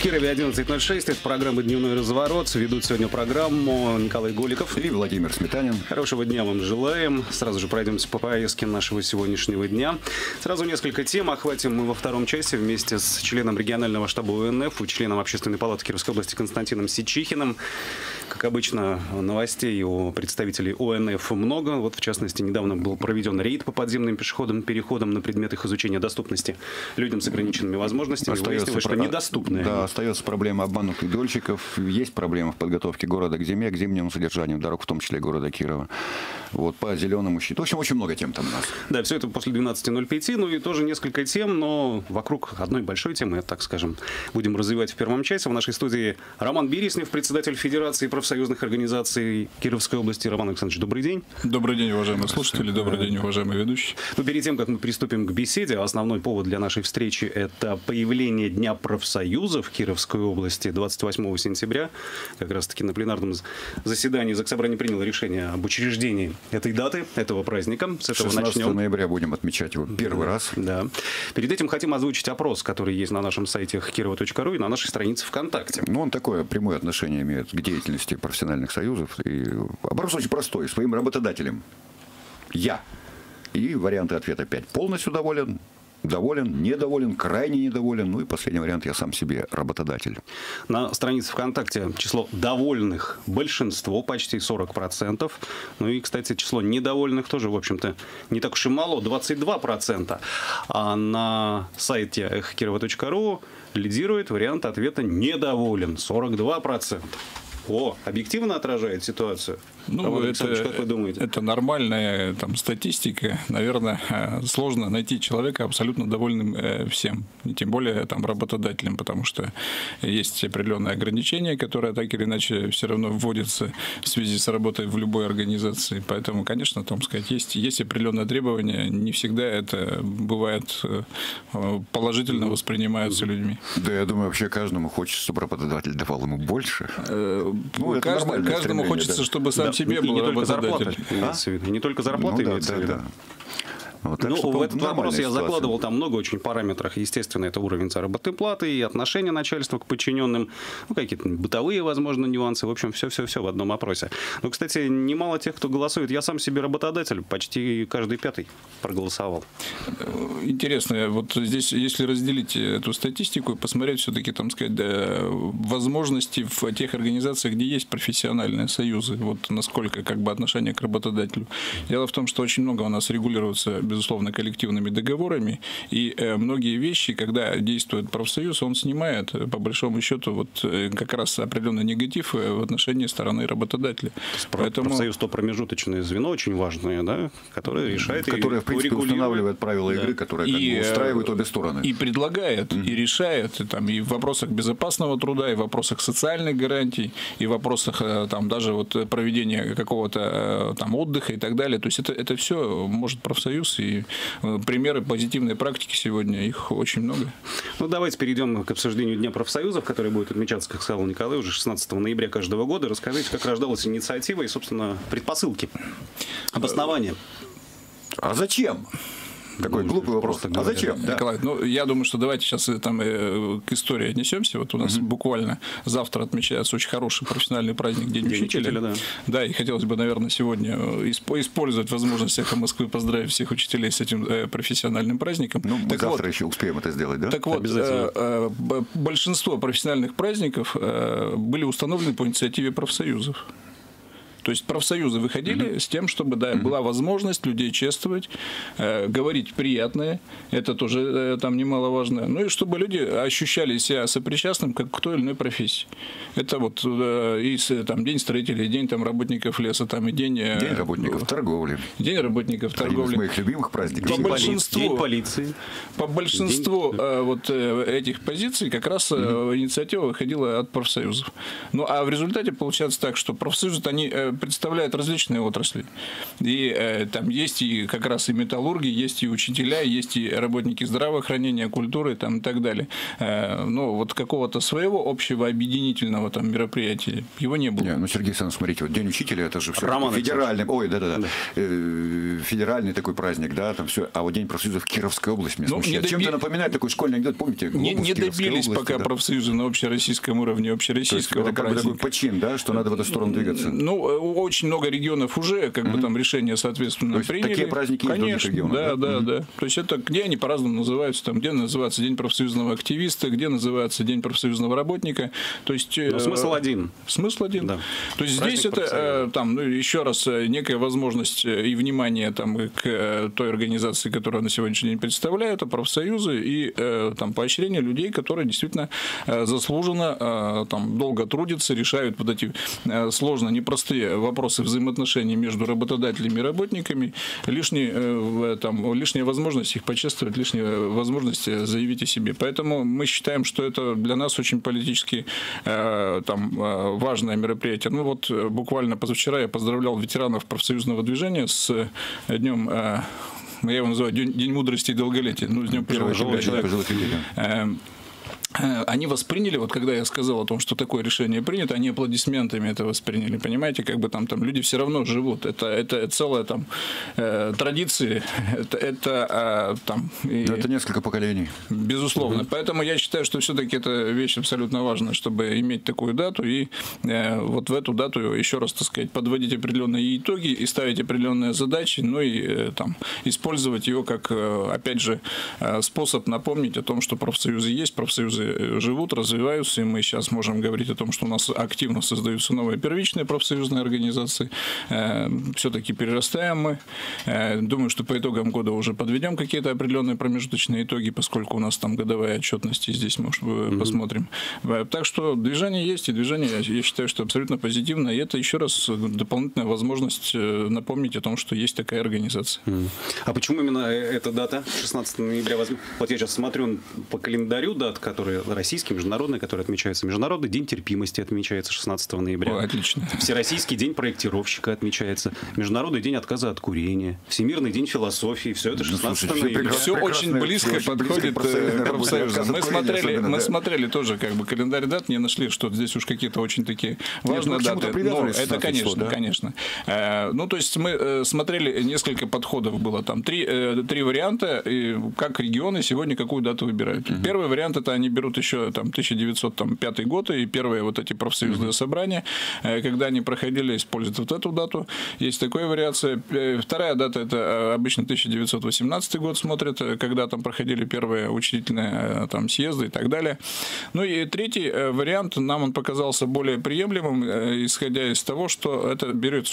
Кирове 11:06. Это программа «Дневной разворот». Ведут сегодня программу Николай Голиков и Владимир Сметанин. Хорошего дня вам желаем. Сразу же пройдемся по повестке нашего сегодняшнего дня. Сразу несколько тем охватим мы во втором часе вместе с членом регионального штаба УНФ и членом Общественной палаты Кировской области Константином Сичихиным. Как обычно, новостей у представителей УНФ много. Вот, в частности, недавно был проведен рейд по подземным пешеходным переходам на предмет их изучения доступности людям с ограниченными возможностями. Выяснилось, что недоступны. Да, остается проблема обманутых дольщиков. Есть проблема в подготовке города к зиме, к зимнему содержанию дорог, в том числе города Кирова. Вот, по зеленому щиту. В общем, очень много тем там у нас. Да, все это после 12:05. Ну и тоже несколько тем, но вокруг одной большой темы, так скажем, будем развивать в первом часе. В нашей студии Роман Береснев, председатель Федерации профсоюзных организаций Кировской области. Роман Александрович, добрый день. Добрый день, уважаемые слушатели. Добрый день, уважаемые ведущие. Ну, перед тем, как мы приступим к беседе, основной повод для нашей встречи – это появление Дня профсоюзов в Кировской области 28 сентября. Как раз-таки на пленарном заседании Заксобрание приняло решение об учреждении этой даты, этого праздника. С этого 16 начнем. ноября будем отмечать его первый раз. Да. Перед этим хотим озвучить опрос, который есть на нашем сайте kirova.ru и на нашей странице ВКонтакте. Ну, он такое прямое отношение имеет к деятельности профессиональных союзов. И опрос очень простой. Своим работодателем. Я. И варианты ответа 5. Полностью доволен, доволен, недоволен, крайне недоволен. Ну и последний вариант, я сам себе работодатель. На странице ВКонтакте число довольных большинство, почти 40%. Ну и, кстати, число недовольных тоже, в общем-то, не так уж и мало, 22%. А на сайте kirova.ru лидирует вариант ответа «недоволен» 42%. О, объективно отражает ситуацию? Ну, как вы думаете? Это нормальная там статистика. Наверное, сложно найти человека абсолютно довольным всем. И тем более там работодателем, потому что есть определенные ограничения, которые так или иначе все равно вводятся в связи с работой в любой организации. Поэтому, конечно, там сказать, есть определенные требования. Не всегда это бывает положительно воспринимаются людьми. Да, я думаю, вообще каждому хочется, чтобы работодатель давал ему больше. Каждому хочется, чтобы сам себе был работодатель. И не только зарплата имеется в виду. Вот, ну, в этот вопрос я закладывал там много очень параметров. Естественно, это уровень заработной платы и отношение начальства к подчиненным, ну, какие-то бытовые, возможно, нюансы. В общем, все в одном опросе. Но, кстати, немало тех, кто голосует. Я сам себе работодатель, почти каждый пятый проголосовал. Интересно, вот здесь, если разделить эту статистику и посмотреть все-таки, там сказать, возможности в тех организациях, где есть профессиональные союзы, вот насколько как бы отношение к работодателю. Дело в том, что очень много у нас регулируется, безусловно, коллективными договорами, и многие вещи, когда действует профсоюз, он снимает, по большому счету, вот как раз определенный негатив в отношении стороны работодателя. Поэтому профсоюз — то промежуточное звено очень важное, да, которое решает, которое, в принципе, устанавливает правила игры, которые как бы устраивают обе стороны. И предлагает, и решает, там, и в вопросах безопасного труда, и в вопросах социальных гарантий, и в вопросах там, даже вот проведения какого-то там отдыха и так далее. То есть это все может профсоюз. И примеры позитивной практики сегодня, их очень много. Ну, давайте перейдем к обсуждению Дня профсоюзов, который будет отмечаться, как сказал Николай, уже 16 ноября каждого года. Расскажите, как рождалась инициатива и, собственно, предпосылки, обоснования. А зачем? Такой глупый вопрос. А зачем? Да. Николай, ну, я думаю, что давайте сейчас там к истории отнесемся. Вот у нас буквально завтра отмечается очень хороший профессиональный праздник День учителя. Да, и хотелось бы, наверное, сегодня использовать возможность «Эхо Москвы» поздравить всех учителей с этим профессиональным праздником. Ну, мы завтра еще успеем это сделать, да? Так вот, большинство профессиональных праздников были установлены по инициативе профсоюзов. То есть профсоюзы выходили с тем, чтобы была возможность людей чествовать, говорить приятное, это тоже там немаловажно, ну и чтобы люди ощущали себя сопричастным как к той или иной профессии. Это вот и там, День строителей, День там, работников леса, там, и День работников торговли. День работников торговли. Один из моих любимых праздников. День полиции. По большинству вот этих позиций как раз инициатива выходила от профсоюзов. Ну а в результате получается так, что профсоюзы, они представляет различные отрасли. И там есть и как раз и металлурги, есть и учителя, есть и работники здравоохранения, культуры там, и так далее. Но вот какого-то своего общего объединительного там мероприятия его не было. Не, ну, Сергей Александрович, смотрите, вот День учителя, это же все Роман федеральный, федеральный такой праздник, да, там все. А вот День профсоюзов Кировской области меня смущает. Чем-то напоминает такой школьный анекдот, помните? Не добились области, пока профсоюзы на общероссийском уровне общероссийского праздника. Это как бы такой почин, да, что надо в эту сторону двигаться. Ну, очень много регионов уже как бы там решения соответственно приняли. Такие праздники есть в других регионах. Да. То есть это где они по-разному называются, там, где называется День профсоюзного активиста, где называется День профсоюзного работника. То есть смысл один. Смысл один. Да. То есть Праздник здесь это там, еще раз, некая возможность и внимание там, к той организации, которую на сегодняшний день представляют, это профсоюзы и там, поощрение людей, которые действительно заслуженно там, долго трудятся, решают вот эти сложно непростые вопросы взаимоотношений между работодателями и работниками, лишняя возможность их почувствовать, лишняя возможность заявить о себе. Поэтому мы считаем, что это для нас очень политически важное мероприятие. Ну вот буквально позавчера я поздравлял ветеранов профсоюзного движения с днем, я его называю День мудрости и долголетия, с днем пожилого человека. Они восприняли, вот когда я сказал о том, что такое решение принято, они аплодисментами это восприняли, понимаете, как бы там люди все равно живут, это целая там традиция, это несколько поколений. Безусловно, поэтому я считаю, что все-таки эта вещь абсолютно важна, чтобы иметь такую дату и вот в эту дату еще раз, так сказать, подводить определенные итоги и ставить определенные задачи, ну и там использовать ее как, опять же, способ напомнить о том, что профсоюзы есть, профсоюзы живут, развиваются, и мы сейчас можем говорить о том, что у нас активно создаются новые первичные профсоюзные организации. Все-таки перерастаем мы. Думаю, что по итогам года уже подведем какие-то определенные промежуточные итоги, поскольку у нас там годовая отчетность, и здесь мы посмотрим. Так что движение есть, и движение, я считаю, что абсолютно позитивно, и это еще раз дополнительная возможность напомнить о том, что есть такая организация. А почему именно эта дата, 16 ноября? Вот я сейчас смотрю по календарю дат, которые российские, международные, которые отмечаются. Международный день терпимости отмечается 16 ноября. Отлично. Всероссийский день проектировщика отмечается. Международный день отказа от курения. Всемирный день философии. Все это 16 ноября. Все очень близко подходит к профсоюзам. Мы смотрели тоже как бы календарь дат, не нашли, что здесь уж какие-то очень такие важные даты. Но это, конечно. Ну, то есть мы смотрели несколько подходов было. Там три варианта, как регионы сегодня какую дату выбирают. Первый вариант — это они берут еще там 1905 год и первые вот эти профсоюзные собрания, когда они проходили, используют вот эту дату. Есть такая вариация. Вторая дата — это обычно 1918 год смотрят, когда там проходили первые учредительные там съезды и так далее. Ну и третий вариант, нам он показался более приемлемым, исходя из того, что это берут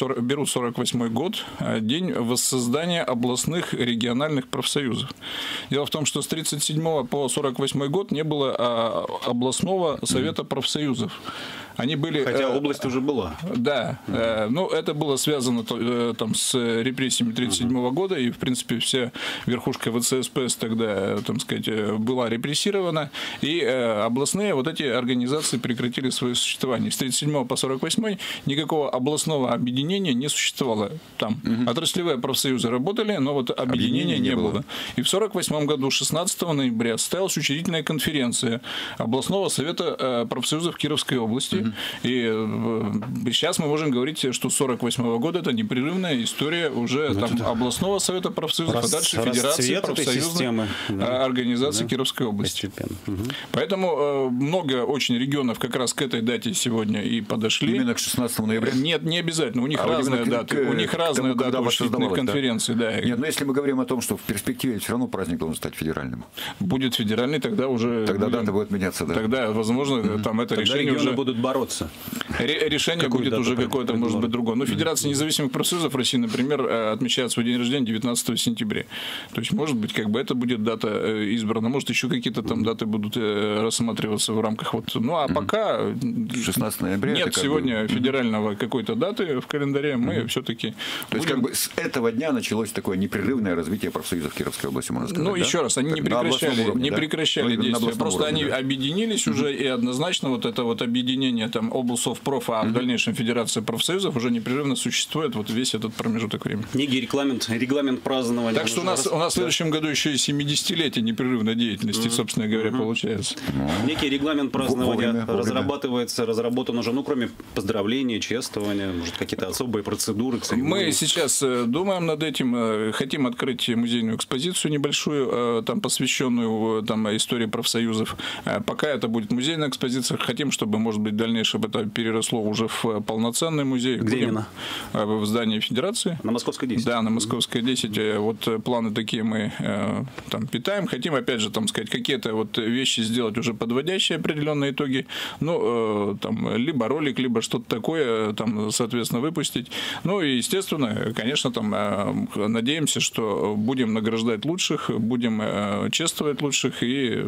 48 год, день воссоздания областных региональных профсоюзов. Дело в том, что с 1937 по 1948 год не было областного совета профсоюзов. Они были, хотя область уже была. Да. Но это было связано там, с репрессиями 1937 года, и, в принципе, вся верхушка ВЦСПС тогда, там сказать, была репрессирована, и областные вот эти организации прекратили свое существование. С 1937 по 1948 никакого областного объединения не существовало. Там отраслевые профсоюзы работали, но вот объединения не было. И в 1948 году, 16 ноября, состоялась учредительная конференция областного совета профсоюзов Кировской области. И сейчас мы можем говорить, что с 1948 года это непрерывная история уже там, областного совета профсоюзов, а дальше Федерации профсоюзных организаций Кировской области. Поэтому много очень регионов как раз к этой дате сегодня и подошли. Именно к 16 ноября? Нет, не обязательно. У них разные даты. У них разные даты учредительных конференций. Да? Нет, но если мы говорим о том, что в перспективе все равно праздник должен стать федеральным. Будет федеральный, тогда уже... Тогда дата будет меняться, да. Тогда, возможно, там это тогда решение уже... будут бороться. Решение будет уже какое-то, может быть, другое. Но Федерация независимых профсоюзов России, например, отмечает свой день рождения 19 сентября. То есть, может быть, как бы это будет дата избрана. Может, еще какие-то там даты будут рассматриваться в рамках вот... Ну, а пока 16 ноября нет сегодня федерального какой-то даты в календаре, мы все-таки... То есть, как бы с этого дня началось такое непрерывное развитие профсоюзов Кировской области, можно сказать. Ну, еще раз, они не прекращали действия. Просто Просто они объединились уже, и однозначно вот это вот объединение там облсовпроф, а в дальнейшем Федерация профсоюзов уже непрерывно существует вот весь этот промежуток времени. Некий регламент празднования. Так что у нас в следующем году еще и 70-летие непрерывной деятельности, собственно говоря, получается. Некий регламент празднования разработан уже, ну, кроме поздравления, чествования, может, какие-то особые процедуры. Мы сейчас думаем над этим, хотим открыть музейную экспозицию небольшую, там посвященную там истории профсоюзов. Пока это будет музейная экспозиция, хотим, чтобы, может быть, в дальнейшем это переросло уже в полноценный музей. Где именно? В здании Федерации. На Московской 10? Да, на Московской 10. Вот планы такие мы там питаем. Хотим, опять же, там сказать, какие-то вот вещи сделать уже подводящие определенные итоги. Ну, там, либо ролик, либо что-то такое, там, соответственно, выпустить. Ну, и, естественно, конечно, там, надеемся, что будем награждать лучших, будем чествовать лучших и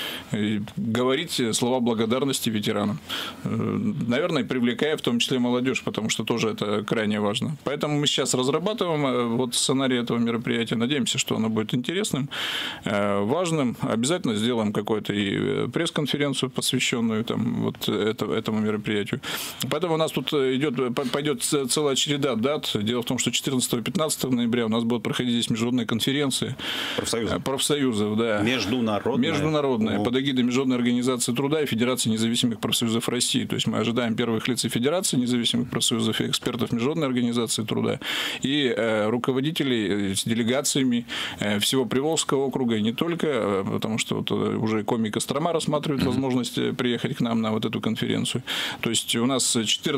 говорить слова благодарности ветеранам. Наверное, привлекая в том числе молодежь, потому что тоже это крайне важно. Поэтому мы сейчас разрабатываем вот сценарий этого мероприятия. Надеемся, что оно будет интересным, важным. Обязательно сделаем какую-то и пресс-конференцию, посвященную там, вот этому мероприятию. Поэтому у нас тут пойдет целая череда дат. Дело в том, что 14-15 ноября у нас будут проходить здесь международные конференции. Профсоюзов, да. Международные. Под эгидой Международной организации труда и Федерации независимых профсоюзов России. То есть мы ожидаем первых лиц и Федерации независимых профсоюзов и экспертов Международной организации труда и руководителей с делегациями всего Приволжского округа и не только, потому что вот уже коми Кострома рассматривает возможность приехать к нам на вот эту конференцию. То есть у нас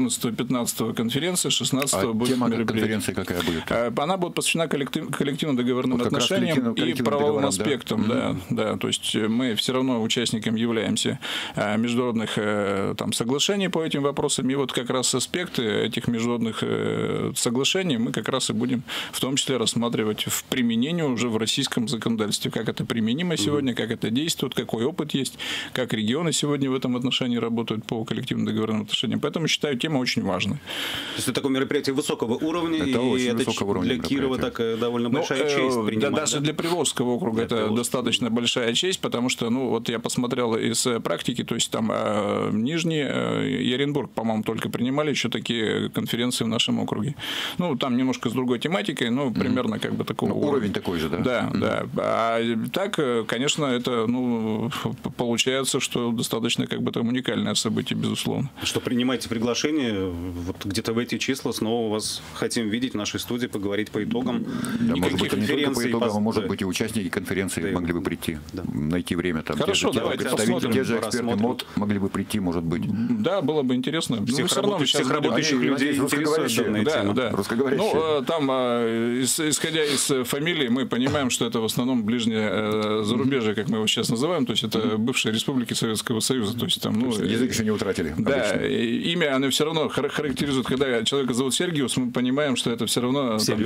14-15 конференция, 16 будет мероприятие. Конференции какая будет? Она будет посвящена коллективно-договорным вот отношениям и правовым аспектам. Да. То есть мы все равно участником являемся международных там, соглашений по этим вопросам. И вот как раз аспекты этих международных соглашений мы как раз и будем в том числе рассматривать в применении уже в российском законодательстве. Как это применимо сегодня, как это действует, какой опыт есть, как регионы сегодня в этом отношении работают по коллективным договорным отношениям. Поэтому считаю, тема очень важная. То есть это такое мероприятие высокого уровня, и это для Кирова такая довольно большая честь принимать. Даже для Приволжского округа это достаточно большая честь, потому что, ну, вот я посмотрел из практики, то есть там Нижний и Оренбург, по-моему, только принимали еще такие конференции в нашем округе. Ну, там немножко с другой тематикой, но примерно как бы такого уровень такой же, да? Да. А так, конечно, это, ну, получается, что достаточно как бы там уникальное событие, безусловно. Что принимаете приглашение, вот где-то в эти числа снова вас хотим видеть в нашей студии, поговорить по итогам. Да, может быть, не только по итогам, а может быть, и участники конференции могли бы прийти, найти время. Там, хорошо, давайте посмотрим. Те же эксперты МОД могли бы прийти, может быть. Да, было бы интересно. Всех работающих людей русскоговорящие. Да. Русскоговорящие. Ну, там, исходя из фамилий, мы понимаем, что это в основном ближнее зарубежье, как мы его сейчас называем, то есть это бывшие республики Советского Союза. То есть, там, ну, язык еще не утратили. Да, имя, оно все равно характеризует, когда человека зовут Сергиус, мы понимаем, что это все равно там,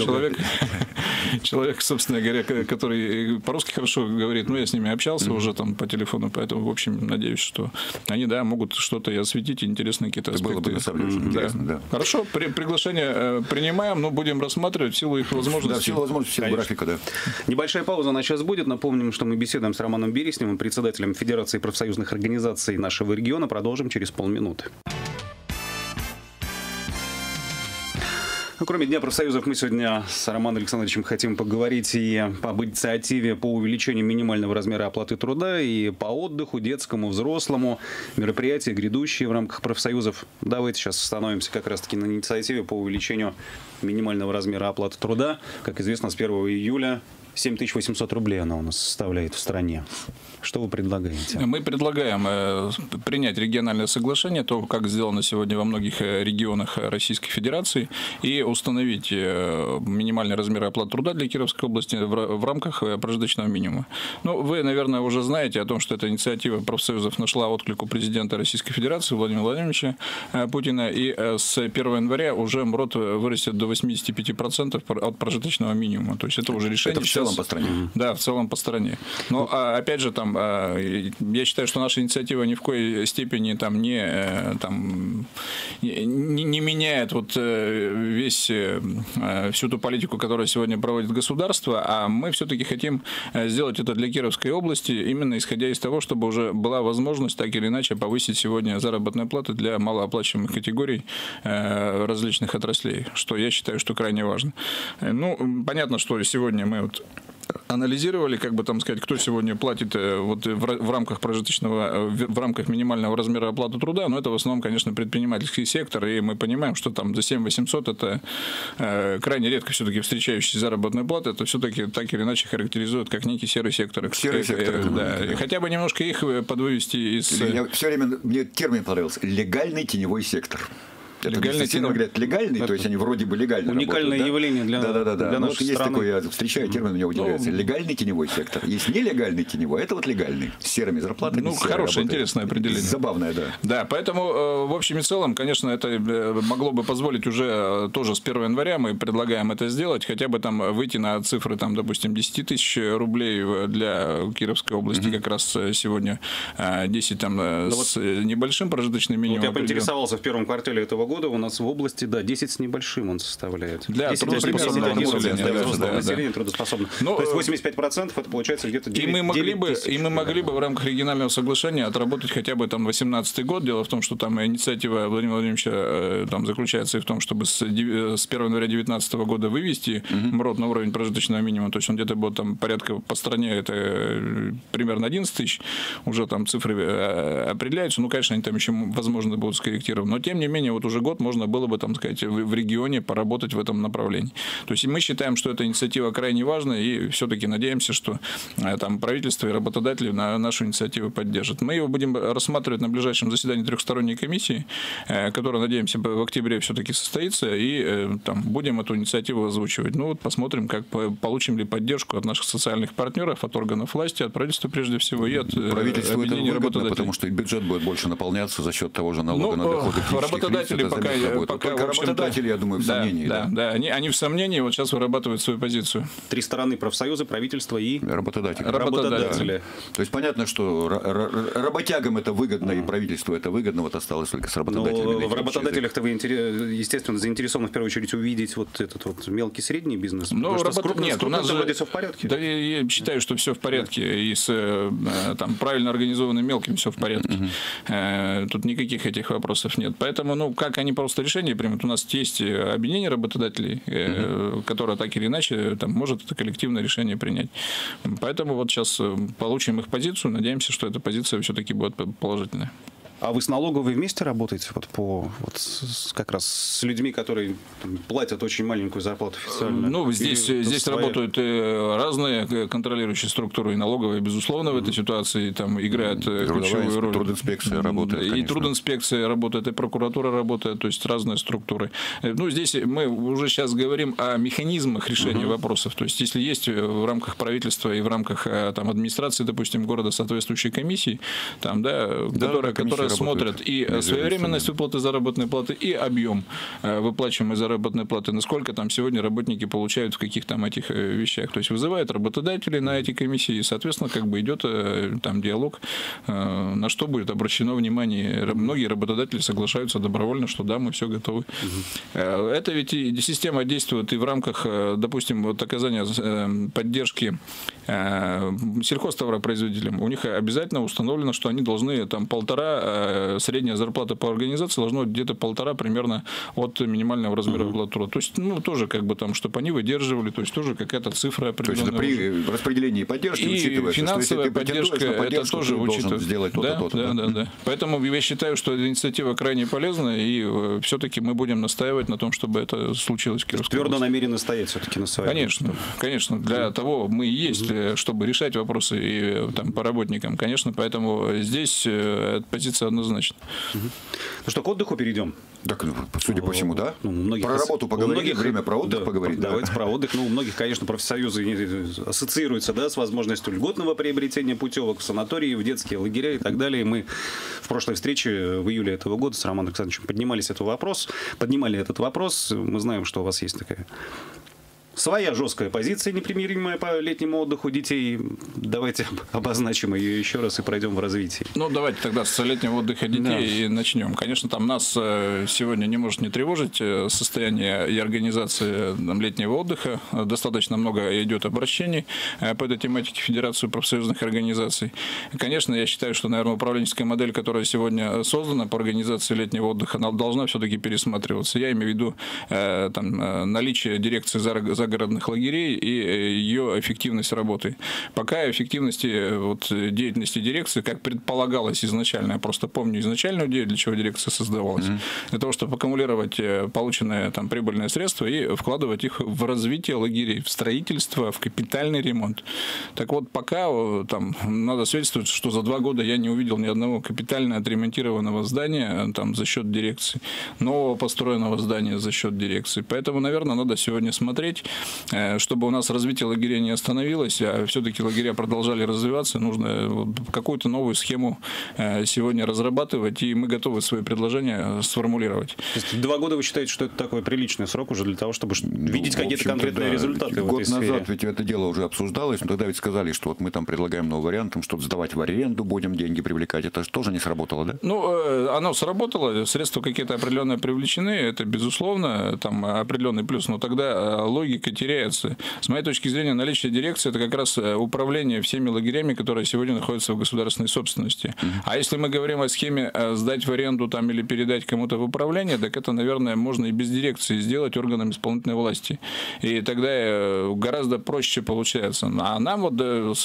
человек, собственно говоря, который по-русски хорошо говорит, ну, я с ними общался уже там по телефону, поэтому, в общем, надеюсь, что они, да, могут что-то и осветить, и интересные какие-то аспекты. Было бы, на самом деле, интересно, да. Хорошо, приглашение принимаем, но будем рассматривать в силу их возможностей. Да, в силу возможностей, в силу графика, да. Небольшая пауза она сейчас будет. Напомним, что мы беседуем с Романом Бересневым, председателем Федерации профсоюзных организаций нашего региона. Продолжим через полминуты. Кроме Дня профсоюзов, мы сегодня с Романом Александровичем хотим поговорить и об инициативе по увеличению минимального размера оплаты труда, и по отдыху детскому, взрослому, мероприятия, грядущие в рамках профсоюзов. Давайте сейчас остановимся как раз-таки на инициативе по увеличению минимального размера оплаты труда. Как известно, с 1 июля 7800 рублей она у нас составляет в стране. Что вы предлагаете? Мы предлагаем принять региональное соглашение, то, как сделано сегодня во многих регионах Российской Федерации, и установить минимальный размер оплаты труда для Кировской области в рамках прожиточного минимума. Ну, вы, наверное, уже знаете о том, что эта инициатива профсоюзов нашла отклик у президента Российской Федерации Владимира Владимировича Путина, и с 1 января уже МРОТ вырастет до 85% от прожиточного минимума. То есть это уже решение. Это целом по стране. Да, в целом по стране. Но, опять же, там, я считаю, что наша инициатива ни в коей степени там, не меняет вот всю ту политику, которую сегодня проводит государство, а мы все-таки хотим сделать это для Кировской области, именно исходя из того, чтобы уже была возможность так или иначе повысить сегодня заработные платы для малооплачиваемых категорий различных отраслей, что я считаю, что крайне важно. Ну, понятно, что сегодня мы вот анализировали, как бы там сказать, кто сегодня платит вот в рамках прожиточного, в рамках минимального размера оплаты труда, но это в основном, конечно, предпринимательский сектор, и мы понимаем, что там за 7 800 это крайне редко все-таки встречающиеся заработные платы, это все-таки так или иначе характеризуют как некий серый сектор. Серый сектор. Да. И хотя бы немножко их подвывести из... Я все время, мне термин понравился, легальный теневой сектор. Легальный теневой, говорят, легальный, то есть они вроде бы легально уникальное работают, явление для для нашей есть страны. такой, я встречаю термин, меня удивляется. Легальный теневой сектор. Есть нелегальный теневой, это вот легальный. С серыми зарплатами. Ну, хорошее, интересное определение. Забавное, да. Да, поэтому, в общем и целом, конечно, это могло бы позволить уже тоже с 1 января, мы предлагаем это сделать, хотя бы там выйти на цифры, там, допустим, 10 тысяч рублей для Кировской области, как раз сегодня 10 там с небольшим прожиточным минимумом. Вот я поинтересовался в первом квартале этого года, у нас в области, да, 10 с небольшим он составляет. Для 10 трудоспособного населения трудоспособного. То есть 85% это получается где-то 9 и мы могли тысяч. бы в рамках регионального соглашения отработать хотя бы там 2018 год. Дело в том, что там инициатива Владимира Владимировича там заключается и в том, чтобы с 1 января 2019 года вывести МРОТ на уровень прожиточного минимума. То есть он где-то будет там порядка по стране, это примерно 11 тысяч. Уже там цифры определяются. Ну, конечно, они там еще, возможно, будут скорректированы. Но, тем не менее, вот уже год можно было бы, там сказать, в регионе поработать в этом направлении. То есть мы считаем, что эта инициатива крайне важна, и все-таки надеемся, что там правительство и работодатели нашу инициативу поддержат. Мы его будем рассматривать на ближайшем заседании трехсторонней комиссии, которая, надеемся, в октябре все-таки состоится, и там будем эту инициативу озвучивать. Ну вот посмотрим, как получим ли поддержку от наших социальных партнеров, от органов власти, от правительства прежде всего, и от правительству объединения это выгодно, работодателей. потому что и бюджет будет больше наполняться за счет того же налога на доходы физических работодатели лиц. пока Работодатели, я думаю, в сомнении. Да, они в сомнении, вот сейчас вырабатывают свою позицию. Три стороны: профсоюзы, правительство и работодатели. То есть понятно, что работягам это выгодно, и правительству это выгодно, вот осталось только с работодателями. Но в работодателях-то вы, естественно, заинтересованы в первую очередь увидеть вот этот вот мелкий средний бизнес. Но нет, у нас вроде все в порядке. Да, я считаю, что все в порядке, и с там, правильно организованным мелким все в порядке. Тут никаких этих вопросов нет. Поэтому, ну, как они просто решение примут, у нас есть объединение работодателей, которое так или иначе там, может это коллективное решение принять. Поэтому вот сейчас получим их позицию, надеемся, что эта позиция все-таки будет положительная. А вы с налоговой вместе работаете как раз с людьми, которые платят очень маленькую зарплату официально? Ну, здесь работают разные контролирующие структуры, и налоговая, безусловно, в этой ситуации там играет ключевую роль. Трудинспекция работает, конечно. И трудинспекция работает, и прокуратура работает, то есть разные структуры. Ну, здесь мы уже сейчас говорим о механизмах решения вопросов. То есть, если есть в рамках правительства и в рамках там, администрации, допустим, города соответствующей комиссии, там, которая смотрят и своевременность выплаты заработной платы, и объем выплачиваемой заработной платы, насколько там сегодня работники получают в каких там этих вещах. То есть вызывают работодателей на эти комиссии, и, соответственно, как бы идет там диалог, на что будет обращено внимание. Многие работодатели соглашаются добровольно, что да, мы все готовы. Это ведь и система действует и в рамках, допустим, вот оказания поддержки сельхозтоваропроизводителям. У них обязательно установлено, что они должны там 1,5, средняя зарплата по организации должна быть где-то 1,5 примерно от минимального размера оплаты труда. То есть, ну, тоже как бы там, чтобы они выдерживали, то есть тоже какая-то цифра определенная. То есть при распределении поддержки и финансовая поддержка, это тоже учитывается. Сделать то-то. Да. Поэтому я считаю, что эта инициатива крайне полезна, и все-таки мы будем настаивать на том, чтобы это случилось в Кировской области. Твердо намерены стоять все-таки на своем. Конечно. Для того мы и есть, чтобы решать вопросы и, там, по работникам. Конечно, поэтому здесь позиция однозначна. Ну что, к отдыху перейдем? Так, судя по всему, да. Ну, про работу поговорили, время про отдых поговорить. Давайте про отдых. Ну, у многих, конечно, профсоюзы ассоциируются, да, с возможностью льготного приобретения путевок в санатории, в детские лагеря и так далее. Мы в прошлой встрече в июле этого года с Романом Александровичем поднимали этот вопрос. Мы знаем, что у вас есть такая Своя жесткая позиция, непримиримая по летнему отдыху детей. Давайте обозначим ее еще раз и пройдем в развитии. Ну, давайте тогда с летнего отдыха детей и начнем. Конечно, там нас сегодня не может не тревожить состояние и организации летнего отдыха. Достаточно много идет обращений по этой тематике в Федерацию профсоюзных организаций. Конечно, я считаю, что, наверное, управленческая модель, которая сегодня создана по организации летнего отдыха, она должна все-таки пересматриваться. Я имею в виду наличие дирекции загородных лагерей и ее эффективность работы. Пока эффективности деятельности дирекции, как предполагалось изначально, я просто помню изначальную идею, для чего дирекция создавалась, для того, чтобы аккумулировать полученные прибыльные средства и вкладывать их в развитие лагерей, в строительство, в капитальный ремонт. Так вот, пока надо свидетельствовать, что за 2 года я не увидел ни одного капитально отремонтированного здания за счет дирекции, нового построенного здания за счет дирекции. Поэтому, наверное, надо сегодня смотреть, чтобы у нас развитие лагерей не остановилось, а все-таки лагеря продолжали развиваться, нужно какую-то новую схему сегодня разрабатывать, и мы готовы свои предложения сформулировать. То есть 2 года вы считаете, что это такой приличный срок уже для того, чтобы видеть какие-то конкретные результаты в этой сфере? Год назад ведь это дело уже обсуждалось, но тогда ведь сказали, что мы там предлагаем новый вариант, что-то сдавать в аренду будем, деньги привлекать. Это же тоже не сработало, да? Ну, оно сработало, средства какие-то определенные привлечены, это безусловно, определенный плюс, но тогда логика теряется. С моей точки зрения, наличие дирекции – это как раз управление всеми лагерями, которые сегодня находятся в государственной собственности. А если мы говорим о схеме сдать в аренду или передать кому-то в управление, так это, наверное, можно и без дирекции сделать органам исполнительной власти. И тогда гораздо проще получается. А нам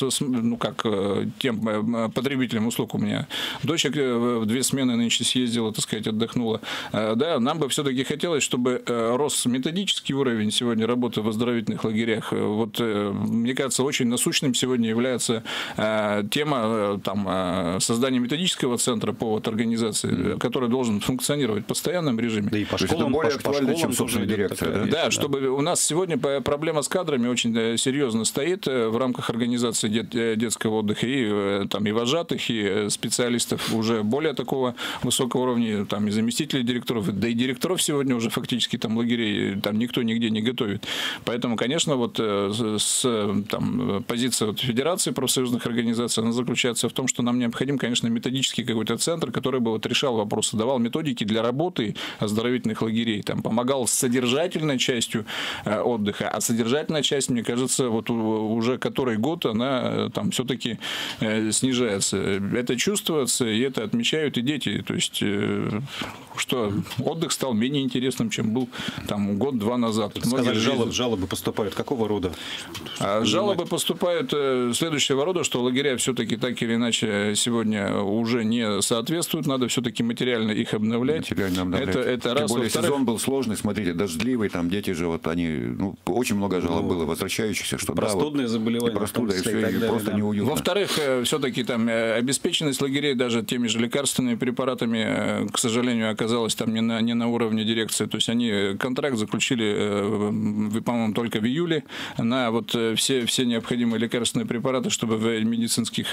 тем потребителям услуг, у меня дочек в 2 смены нынче съездила, отдохнула. Да, нам бы все-таки хотелось, чтобы рос методический уровень сегодня работы в оздоровительных лагерях. Мне кажется, очень насущным сегодня является тема создания методического центра по организации, который должен функционировать в постоянном режиме. Да и по школам, это более актуально, чем собственная дирекция. Да, чтобы у нас сегодня проблема с кадрами очень серьезно стоит в рамках организации детского отдыха, и вожатых, и специалистов уже более такого высокого уровня, и заместителей директоров, да и директоров сегодня уже фактически лагерей никто нигде не готовит. Поэтому, конечно, позиция Федерации профсоюзных организаций, она заключается в том, что нам необходим, конечно, методический какой-то центр, который бы решал вопросы, давал методики для работы оздоровительных лагерей, помогал с содержательной частью отдыха, а содержательная часть, мне кажется, уже который год она все-таки снижается. Это чувствуется, и это отмечают и дети. То есть, что отдых стал менее интересным, чем был 1-2 назад. Сказали, жалобы поступают какого рода? Жалобы поступают следующего рода, что лагеря все-таки так или иначе сегодня уже не соответствуют, надо все-таки материально их обновлять. Это раз. Тем более сезон был сложный, смотрите, дождливый, они же очень много жалоб было возвращающихся, что простудные заболевания, простуда и все, и просто неуютно. Во-вторых, все-таки обеспеченность лагерей даже теми же лекарственными препаратами, к сожалению, оказалась не на уровне дирекции. То есть они контракт заключили, по-моему, только в июле на все необходимые лекарственные препараты, чтобы в медицинских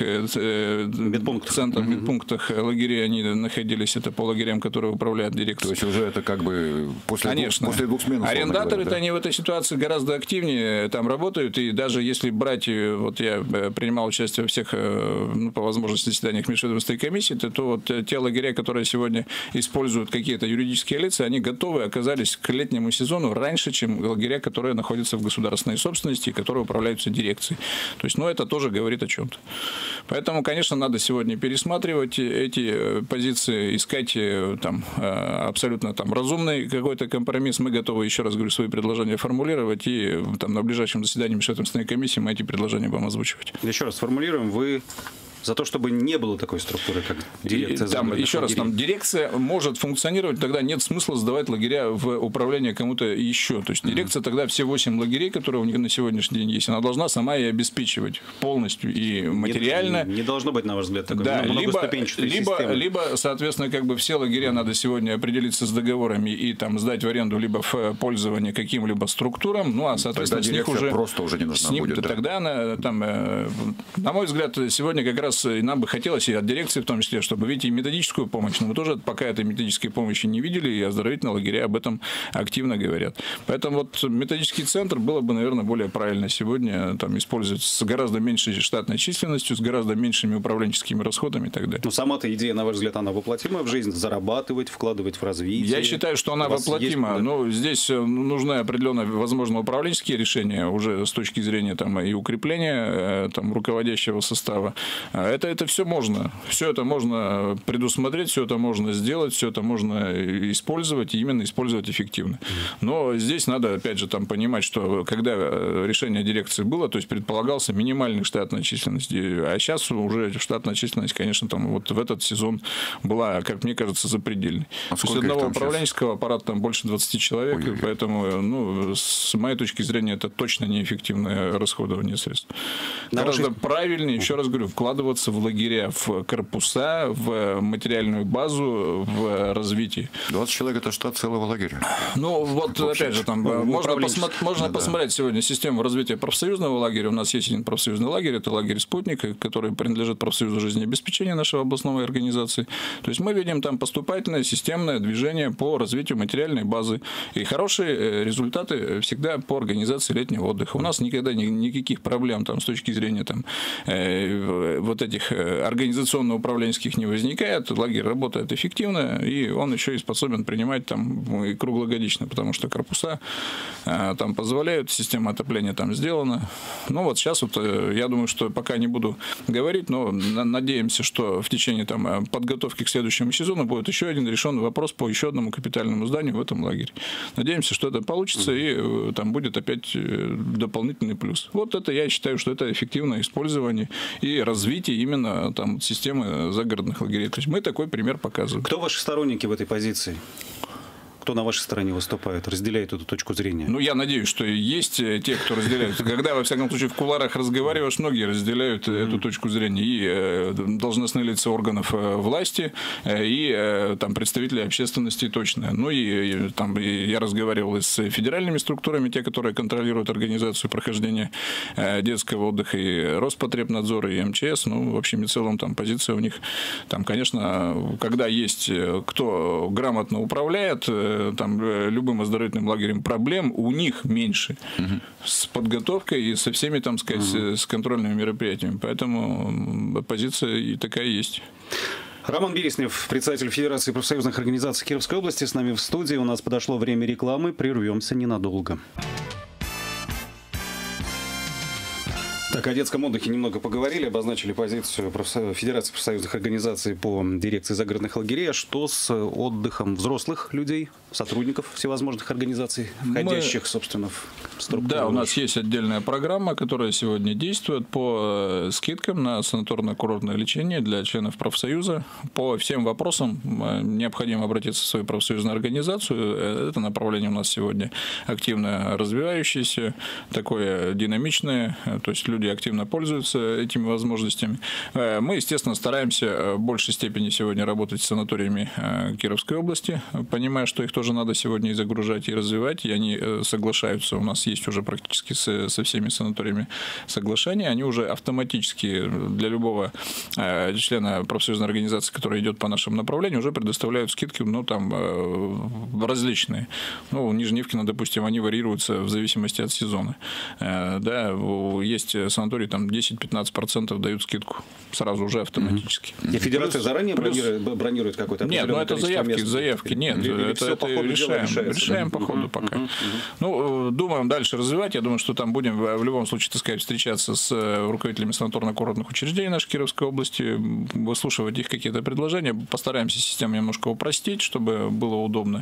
центрах, медпунктах лагерей они находились. Это по лагерям, которые управляют дирекцией. То есть уже это после 2 смен. Арендаторы-то они в этой ситуации гораздо активнее работают. И даже если брать, я принимал участие во всех, по возможности, заседаниях межведомственной комиссии, то те лагеря, которые сегодня используют какие-то юридические лица, они готовы оказались к летнему сезону раньше, чем лагеря, которые находятся в государственной собственности и которые управляются дирекцией. То есть, это тоже говорит о чем-то. Поэтому, конечно, надо сегодня пересматривать эти позиции, искать абсолютно разумный какой-то компромисс. Мы готовы, еще раз говорю, свои предложения формулировать, и на ближайшем заседании межведомственной комиссии мы эти предложения будем озвучивать. Еще раз сформулируем, вы за то, чтобы не было такой структуры, как дирекция. Еще раз, дирекция может функционировать, тогда нет смысла сдавать лагеря в управление кому-то еще. То есть дирекция тогда все 8 лагерей, которые у них на сегодняшний день есть, она должна сама и обеспечивать полностью и материально. Не должно быть, на ваш взгляд, такой многоступенчатой системы. Либо, соответственно, все лагеря надо сегодня определиться с договорами и сдать в аренду либо в пользование каким-либо структурам, а соответственно тогда с них уже просто уже не нужна будет. Тогда она, на мой взгляд, сегодня как раз нас, и нам бы хотелось, и от дирекции в том числе, чтобы, видите, и методическую помощь, но мы тоже пока этой методической помощи не видели, и оздоровительные лагеря об этом активно говорят. Поэтому вот методический центр было бы, наверное, более правильно сегодня там использовать с гораздо меньшей штатной численностью, с гораздо меньшими управленческими расходами и так далее. Но сама-то идея, на ваш взгляд, она воплотима в жизнь? Зарабатывать, вкладывать в развитие? Я считаю, что она воплотима. Но здесь нужны определенные, возможно, управленческие решения уже с точки зрения там, и укрепления там, руководящего состава. Это все можно. Все это можно предусмотреть, все это можно сделать, все это можно использовать, и именно использовать эффективно. Но здесь надо, опять же, там, понимать, что когда решение дирекции было, то есть предполагался минимальная штатная численность, а сейчас уже штатная численность, конечно, там вот в этот сезон была, как мне кажется, запредельной. То есть одного управленческого аппарата там больше 20 человек, и поэтому, ну, с моей точки зрения, это точно неэффективное расходование средств. Гораздо правильнее, еще раз говорю, вкладываться в лагеря, в корпуса, в материальную базу, в развитие. 20 человек – это штат целого лагеря. Ну, вот опять же, там можно посмотреть сегодня систему развития профсоюзного лагеря. У нас есть один профсоюзный лагерь, это лагерь «Спутник», который принадлежит профсоюзу жизнеобеспечения нашей областной организации. То есть мы видим там поступательное системное движение по развитию материальной базы. И хорошие результаты всегда по организации летнего отдыха. У нас никогда никаких проблем там, с точки зрения там, вот этих организационно-управленческих не возникает. Лагерь работает эффективно, и он еще и способен принимать там и круглогодично, потому что корпуса там позволяют, система отопления там сделана. Ну вот сейчас вот я думаю, что пока не буду говорить, но надеемся, что в течение там подготовки к следующему сезону будет еще один решен вопрос по еще одному капитальному зданию в этом лагере. Надеемся, что это получится, и там будет опять дополнительный плюс. Вот это я считаю, что это эффективное использование и развитие именно там системы загородных лагерей. То есть мы такой пример показываем. Кто ваши сторонники в этой позиции? Кто на вашей стороне выступает, разделяет эту точку зрения? Ну, я надеюсь, что есть те, кто разделяет. Когда, во всяком случае, в кулуарах разговариваешь, многие разделяют эту точку зрения. И должностные лица органов власти, и там представители общественности точно. Ну, и там я разговаривал и с федеральными структурами, те, которые контролируют организацию прохождения детского отдыха, и Роспотребнадзор, и МЧС. Ну, в общем и целом, там позиция у них, там, конечно, когда есть кто грамотно управляет, там, любым оздоровительным лагерем проблем у них меньше с подготовкой и со всеми, там сказать, с контрольными мероприятиями. Поэтому позиция и такая есть. Роман Береснев, председатель Федерации профсоюзных организаций Кировской области, с нами в студии. У нас подошло время рекламы. Прервемся ненадолго. Так, о детском отдыхе немного поговорили, обозначили позицию Федерации профсоюзных организаций по дирекции загородных лагерей. А что с отдыхом взрослых людей, сотрудников всевозможных организаций, входящих, собственно, в структуру? Да, у нас есть отдельная программа, которая сегодня действует по скидкам на санаторно-курортное лечение для членов профсоюза. По всем вопросам необходимо обратиться в свою профсоюзную организацию. Это направление у нас сегодня активно развивающееся, такое динамичное, то есть люди активно пользуются этими возможностями. Мы, естественно, стараемся в большей степени сегодня работать с санаториями Кировской области, понимая, что их тоже надо сегодня и загружать, и развивать, и они соглашаются. У нас есть уже практически со всеми санаториями соглашения. Они уже автоматически для любого члена профсоюзной организации, который идет по нашему направлению, уже предоставляют скидки, ну, там, различные. Ну, у Нижневкина, допустим, они варьируются в зависимости от сезона. Да, есть санатории там 10-15% дают скидку сразу уже автоматически. И федерация заранее бронирует какой-то определенный количество мест? Нет, ну это заявки. Нет, это решаем по ходу пока. Ну, думаем дальше развивать. Я думаю, что там будем в любом случае, так сказать, встречаться с руководителями санаторно-курортных учреждений нашей Кировской области, выслушивать их какие-то предложения. Постараемся систему немножко упростить, чтобы было удобно.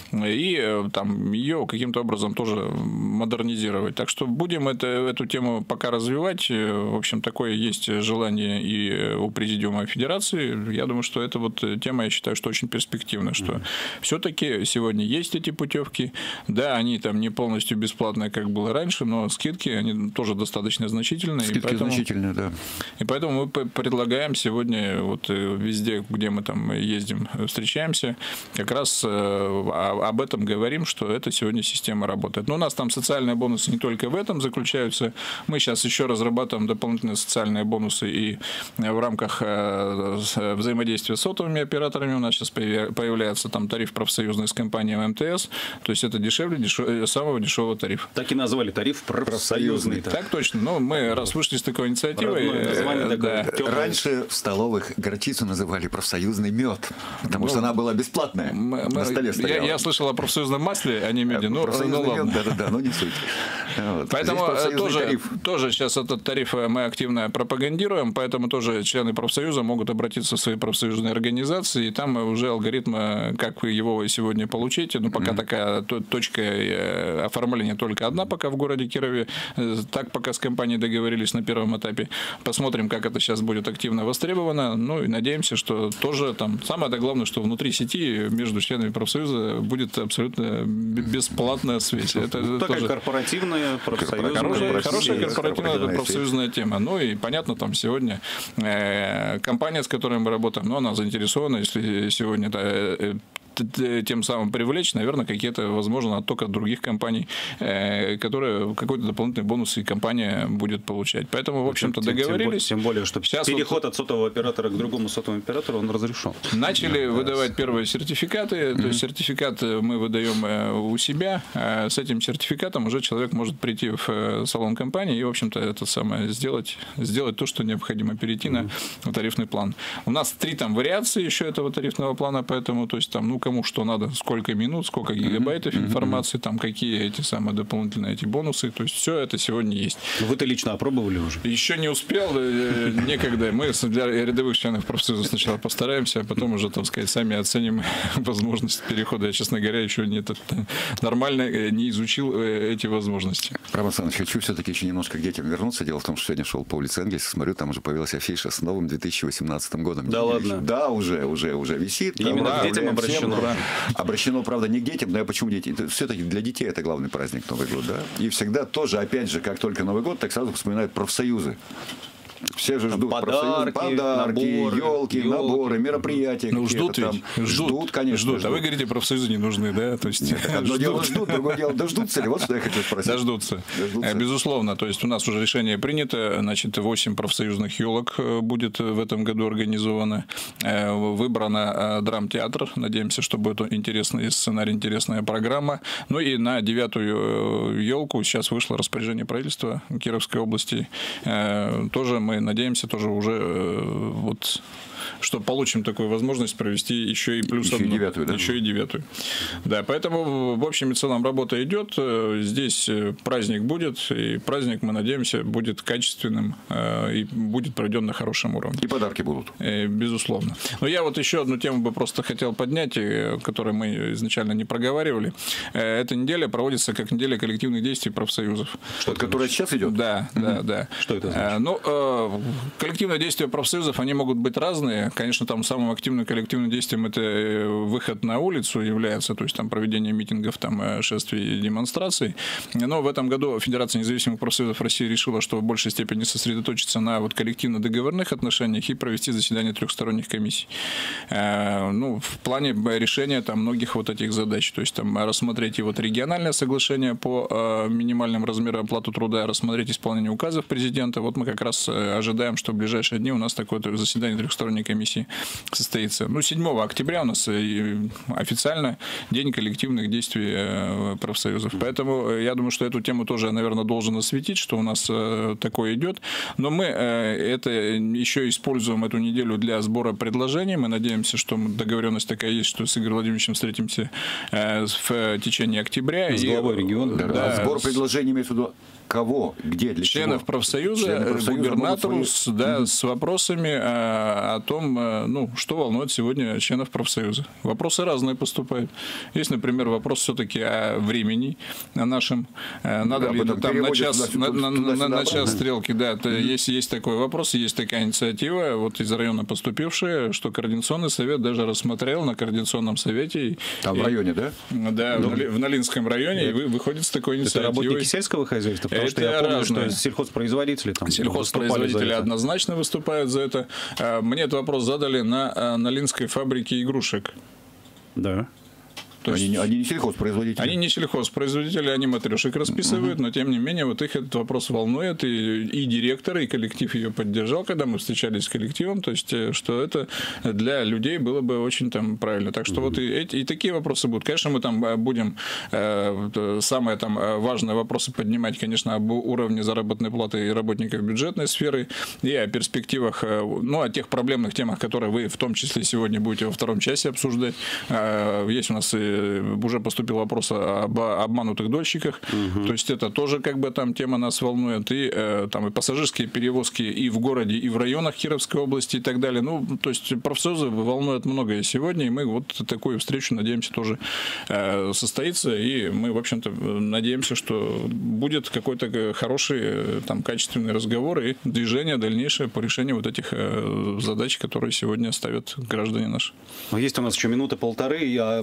И там ее каким-то образом тоже модернизировать. Так что будем эту тему пока развивать. В общем, такое есть желание и у Президиума Федерации. Я думаю, что эта вот тема, я считаю, что очень перспективна, что все-таки сегодня есть эти путевки. Да, они там не полностью бесплатные, как было раньше, но скидки, они тоже достаточно значительные. Скидки значительные, да. И поэтому мы предлагаем сегодня вот везде, где мы там ездим, встречаемся, как раз об этом говорим, что эта сегодня система работает. Но у нас там социальные бонусы не только в этом заключаются. Мы сейчас еще разрабатываем дополнительные социальные бонусы и в рамках взаимодействия с сотовыми операторами. У нас сейчас появляется там тариф профсоюзный с компанией МТС. То есть это дешевле самого дешевого тарифа. Так и назвали тариф профсоюзный. Так точно. Но мы раз вышли с такой инициативой... Раньше в столовых горчицу называли профсоюзный мед, потому что она была бесплатная. На столе стояла. Я слышал о профсоюзном масле, а не меди. Ну ладно. Да, но не суть. Поэтому тоже сейчас этот тариф мы активно пропагандируем, поэтому тоже члены профсоюза могут обратиться в свои профсоюзные организации, и там уже алгоритм, как его сегодня получить. Ну, пока такая точка оформления только одна пока в городе Кирове. Так пока с компанией договорились на первом этапе. Посмотрим, как это сейчас будет активно востребовано. Ну, и надеемся, что тоже там... Самое главное, что внутри сети между членами профсоюза будет абсолютно бесплатная связь. Это такая тоже... корпоративная, профсоюзная. Хорошая корпоративная профсоюзная тема. Ну, и понятно, там сегодня компания, с которой мы работаем, но она заинтересована, если сегодня тем самым привлечь, наверное, какие-то, возможно, отток от других компаний, которые какой-то дополнительный бонус и компания будет получать. Поэтому, в общем-то, договорились. Тем более, что сейчас переход от сотового оператора к другому сотовому оператору, он разрешен. Начали выдавать первые сертификаты. То есть сертификат мы выдаем у себя. С этим сертификатом уже человек может прийти в салон компании и, в общем-то, это самое сделать то, что необходимо, перейти на тарифный план. У нас 3 там вариации еще этого тарифного плана, поэтому, то есть там, кому что надо, сколько минут, сколько гигабайтов информации, там какие эти самые дополнительные эти бонусы, то есть все это сегодня есть. Вы-то лично опробовали уже? Еще не успел, некогда. Мы для рядовых членов профсоюза сначала постараемся, а потом уже, так сказать, сами оценим возможность перехода. Я, честно говоря, еще нормально не изучил эти возможности. Роман Александрович, хочу все-таки еще немножко к детям вернуться. Дело в том, что сегодня шел по улице Энгельса, смотрю, там уже появилась афиша с новым 2018 годом. Да ладно? Да, уже висит. Именно к детям обращено. Обращено, правда, не к детям, но почему дети? Все-таки для детей это главный праздник Новый год, да? И всегда тоже, опять же, как только Новый год, так сразу вспоминают профсоюзы. Все же ждут подарки, елки, наборы, мероприятия. Ну, ждут, конечно. Ждут. А вы говорите, профсоюзы не нужны, да? То есть, одно дело ждут, другое дело дождутся ли? Вот что я хочу спросить. Дождутся. Безусловно. То есть у нас уже решение принято. Значит, 8 профсоюзных елок будет в этом году организовано. Выбрано драмтеатр. Надеемся, что будет интересный сценарий, интересная программа. Ну и на 9-ю елку сейчас вышло распоряжение правительства Кировской области. Тоже мы надеемся, тоже уже что получим такую возможность провести еще и плюс одну. Еще и 9-ю. Да, поэтому в общем и целом работа идет. Здесь праздник будет, и праздник, мы надеемся, будет качественным и будет проведен на хорошем уровне. И подарки будут. Безусловно. Но я вот еще одну тему бы просто хотел поднять, которую мы изначально не проговаривали. Эта неделя проводится как неделя коллективных действий профсоюзов. Что-то, которое сейчас идет? Да. Что это значит? Коллективные действия профсоюзов, они могут быть разные. Конечно, там самым активным коллективным действием это выход на улицу является, то есть там проведение митингов, там шествий и демонстраций. Но в этом году Федерация независимых профсоюзов России решила, что в большей степени сосредоточиться на коллективно-договорных отношениях и провести заседание трехсторонних комиссий. В плане решения там многих этих задач, то есть там рассмотреть и региональное соглашение по минимальным размерам оплаты труда, рассмотреть исполнение указов президента. Вот мы как раз ожидаем, что в ближайшие дни у нас такое заседание трехсторонней комиссии состоится. 7 октября у нас официально день коллективных действий профсоюзов. Поэтому я думаю, что эту тему тоже, наверное, должен осветить, что у нас такое идет. Но мы это еще используем эту неделю для сбора предложений. Мы надеемся, что договоренность такая есть, что с Игорем Владимировичем встретимся в течение октября. С главой региона. Да. Сбор предложений имеется в виду кого, где, для членов чего? профсоюза, губернатору с вопросами о том, что волнует сегодня членов профсоюза. Вопросы разные поступают. Есть, например, вопрос все-таки о времени нашем. Надо ли там на час стрелки. Да, есть такой вопрос, есть такая инициатива из района поступившая, что Координационный совет даже рассмотрел на Координационном совете. Там в районе, да? Да, в Налинском районе, и выходит с такой инициативой. Это работники сельского хозяйства? Потому что я помню, что сельхозпроизводители там Сельхозпроизводители однозначно выступают за это. Мне этот вопрос задали на Налинской фабрике игрушек. Да. То есть, они не сельхозпроизводители. Они не сельхозпроизводители, они матрешек расписывают, но тем не менее вот их этот вопрос волнует, и директор, и коллектив ее поддержал, когда мы встречались с коллективом, то есть что это для людей было бы очень там правильно. Так что вот и такие вопросы будут. Конечно, мы там будем самые там важные вопросы поднимать, конечно, об уровне заработной платы и работников бюджетной сферы, и о перспективах, ну, о тех проблемных темах, которые вы в том числе сегодня будете во втором часе обсуждать. Есть у нас уже поступил вопрос об обманутых дольщиках, то есть это тоже как бы там тема нас волнует, и там и пассажирские перевозки и в городе, и в районах Кировской области и так далее. Ну, то есть профсоюзы волнуют многое сегодня, и мы вот такую встречу, надеемся, тоже состоится, и мы, в общем-то, надеемся, что будет какой-то хороший, там, качественный разговор и движение дальнейшее по решению вот этих задач, которые сегодня ставят граждане наши. Есть у нас еще минуты-полторы,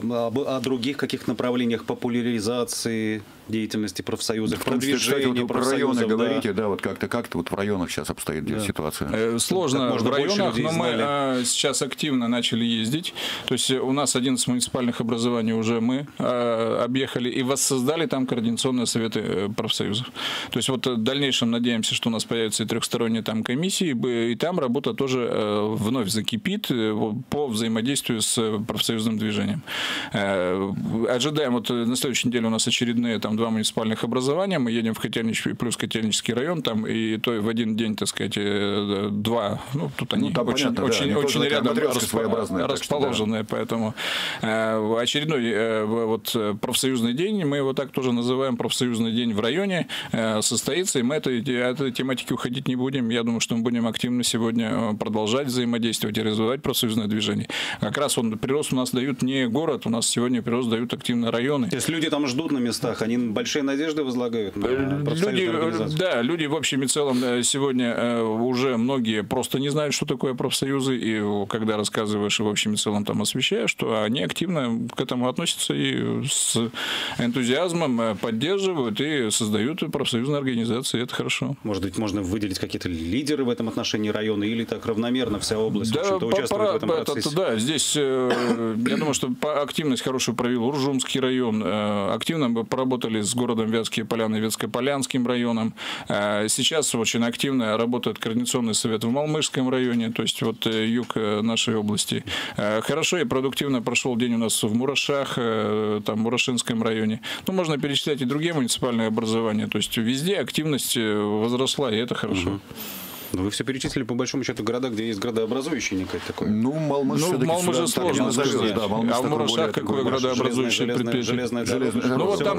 о других каких-то направлениях популяризации деятельности профсоюзов, продвижения профсоюзов. Районы говорите, да, вот как-то вот в районах сейчас обстоит ситуация. Сложно в районах, но мы сейчас активно начали ездить. То есть у нас 11 муниципальных образований уже мы объехали и воссоздали там координационные советы профсоюзов. То есть вот в дальнейшем надеемся, что у нас появятся и трехсторонние там комиссии, и там работа тоже вновь закипит по взаимодействию с профсоюзным движением. Ожидаем, вот на следующей неделе у нас очередные там 2 муниципальных образования, мы едем в Котельнический, плюс Котельнический район, там и то в один день, так сказать, 2, ну тут они очень рядом расположенные, поэтому очередной вот профсоюзный день, мы его так тоже называем, профсоюзный день в районе, состоится, и мы от этой тематики уходить не будем. Я думаю, что мы будем активно сегодня продолжать взаимодействовать и развивать профсоюзное движение. Как раз прирост у нас дают не город, у нас сегодня прирост дают активно районы. То есть люди там ждут на местах, они большие надежды возлагают на профсоюзную организацию? Да, люди в общем и целом сегодня уже многие просто не знают, что такое профсоюзы, и когда рассказываешь и в общем и целом там освещаешь, что они активно к этому относятся и с энтузиазмом поддерживают и создают профсоюзные организации, это хорошо. Может быть, можно выделить какие-то лидеры в этом отношении района, или так равномерно вся область участвует в этом процессе? Да, здесь я думаю, что активность хорошую провел Уржумский район, активно мы поработали с городом Вятские Поляны, Ветско-Полянским районом. Сейчас очень активно работает координационный совет в Малмышском районе, то есть вот юг нашей области. Хорошо и продуктивно прошел день у нас в Мурашах, там в Мурашинском районе. Ну, можно перечислять и другие муниципальные образования. То есть везде активность возросла, и это хорошо. Но вы все перечислили, по большому счету, города, где есть градообразующий некое такое. Ну, Малмыш же сложно сказать. Да, а в Мурашах какое градообразующее предприятие? Ну, вот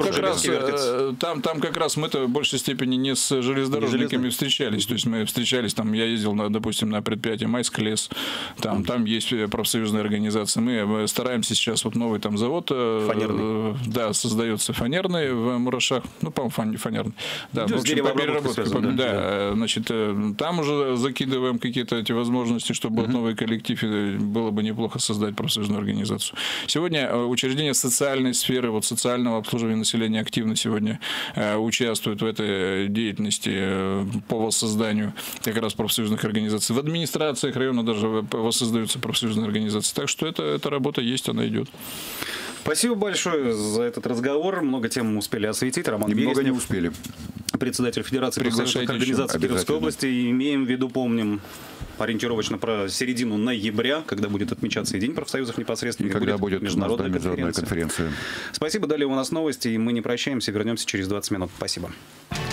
там как раз мы-то в большей степени не с железнодорожниками встречались. То есть мы встречались, там, я ездил, допустим, на предприятие Майский лес, там есть профсоюзные организации. Мы стараемся сейчас, вот новый там завод, да, создается фанерный в Мурашах, ну, по-моему, фанерный. Да, в общем, по переработке. Да, значит, там уже закидываем какие-то эти возможности, чтобы новый коллектив, было бы неплохо создать профсоюзную организацию. Сегодня учреждения социальной сферы, вот социального обслуживания населения активно сегодня участвуют в этой деятельности по воссозданию как раз профсоюзных организаций. В администрациях района даже воссоздаются профсоюзные организации. Так что эта работа есть, она идет. Спасибо большое за этот разговор. Много тем мы успели осветить. Роман Березнев. Много не успели. Председатель Федерации профсоюзных организаций Кировской области. И имеем в виду, помним, ориентировочно про середину ноября, когда будет отмечаться и День профсоюзов непосредственно. И когда будет международная конференция. Спасибо. Далее у нас новости, и мы не прощаемся. Вернемся через 20 минут. Спасибо.